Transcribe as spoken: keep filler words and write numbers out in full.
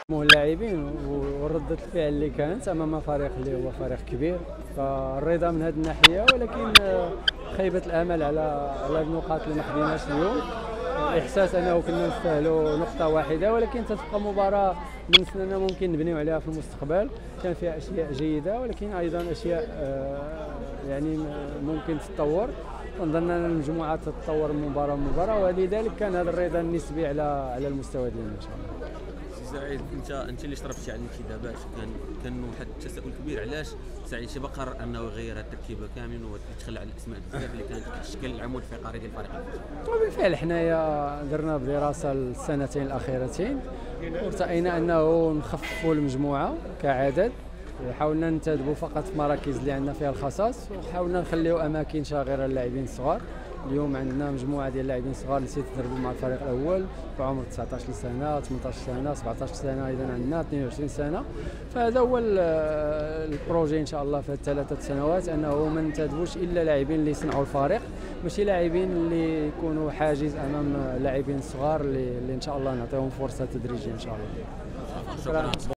اللاعبين وردة الفعل اللي كانت امام فريق اللي هو فريق كبير، فالرضا من هذه الناحيه، ولكن خيبه الامل على على النقاط اللي ما خديناش اليوم. احساس انه كنا نستاهلوا نقطه واحده، ولكن تتبقى مباراه بالنسبه لنا ممكن نبنيو عليها في المستقبل. كان فيها اشياء جيده ولكن ايضا اشياء يعني ممكن تتطور. نظن ان المجموعه تتطور من مباراه لمباراه، ولذلك كان هذا الرضا النسبي على على المستوى ديالنا ان شاء الله. سعيد، انت انت اللي شرفتي على الانتدابات، كان كان واحد التساؤل كبير علاش سعيد شبا قرر انه يغير التركيبه كامل ويتخلى على الاسماء بزاف اللي كانت كتشكل العمود الفقري ديال الفريق. وبالفعل حنايا درنا بدراسه السنتين الاخيرتين وارتئينا انه نخففوا المجموعه كعدد، حاولنا ننتدبوا فقط في مراكز اللي عندنا فيها الخصاص، وحاولنا نخليو اماكن شاغره للاعبين الصغار. اليوم عندنا مجموعه ديال اللاعبين الصغار اللي تيتدربوا مع الفريق الاول بعمر تسعطاش سنه، ثمنطاش سنه، سبعطاش سنه، ايضا عندنا اثنين وعشرين سنه. فهذا هو البروجي ان شاء الله في الثلاثه سنوات، انه ما ننتدبوش الا لاعبين اللي يصنعوا الفريق، ماشي لاعبين اللي يكونوا حاجز امام لاعبين صغار اللي, اللي ان شاء الله نعطيهم فرصه تدريجيه ان شاء الله. شكرا.